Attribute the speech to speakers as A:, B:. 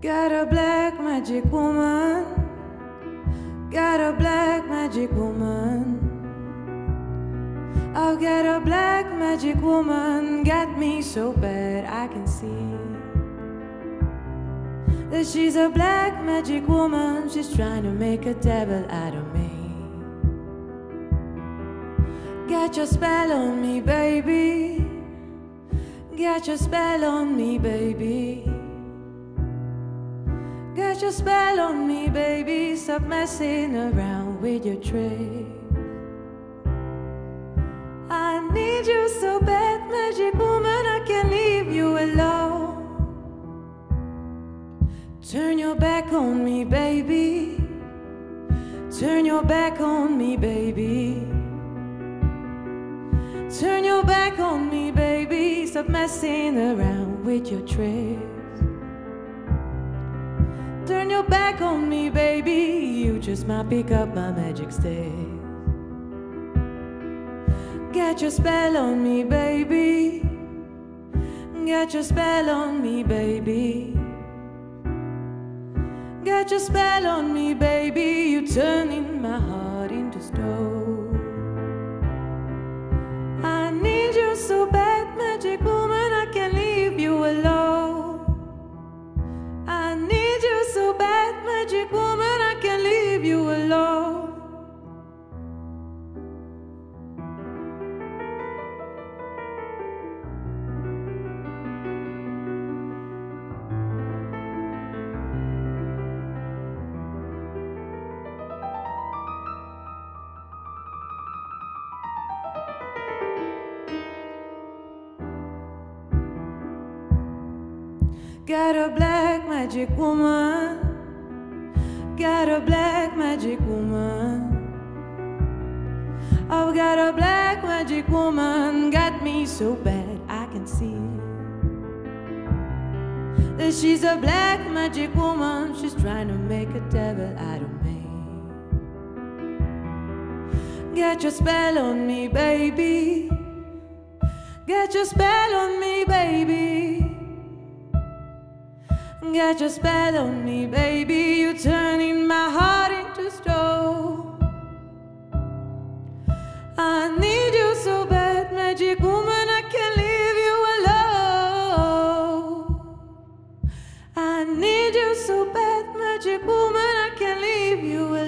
A: Got a black magic woman. Got a black magic woman. I've got a black magic woman. Got me so bad I can see that she's a black magic woman. She's trying to make a devil out of me. Got your spell on me, baby. Got your spell on me, baby. Got your spell on me, baby. Stop messing around with your tricks. I need you so bad, magic woman. I can't leave you alone. Turn your back on me, baby. Turn your back on me, baby. Turn your back on me, baby. Stop messing around with your tricks. Turn your back on me, baby. You just might pick up my magic stick. Got your spell on me, baby. Got your spell on me, baby. Got your spell on me, baby. You turning my heart into stone. I need you so bad, magic woman. I can't leave you alone. I need you so bad, magic woman. I can't leave you alone. Got a black magic woman. Got a black magic woman. I've got a black magic woman. Got me so bad I can see that she's a black magic woman. She's trying to make a devil out of me. Got your spell on me, baby. Got your spell on me, baby. Got your spell on me, baby. You're turning my heart into stone. I need you so bad, magic woman. I can't leave you alone. I need you so bad, magic woman. I can't leave you alone.